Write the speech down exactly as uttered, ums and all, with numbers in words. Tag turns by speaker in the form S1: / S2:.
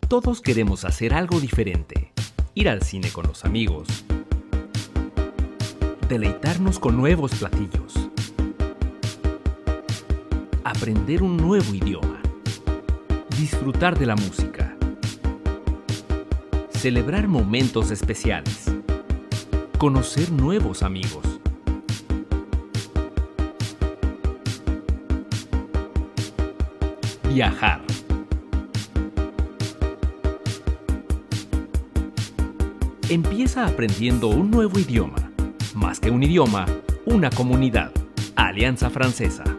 S1: Todos queremos hacer algo diferente, ir al cine con los amigos, deleitarnos con nuevos platillos, aprender un nuevo idioma, disfrutar de la música, celebrar momentos especiales, conocer nuevos amigos. Viajar. Empieza aprendiendo un nuevo idioma. Más que un idioma, una comunidad. Alianza Francesa.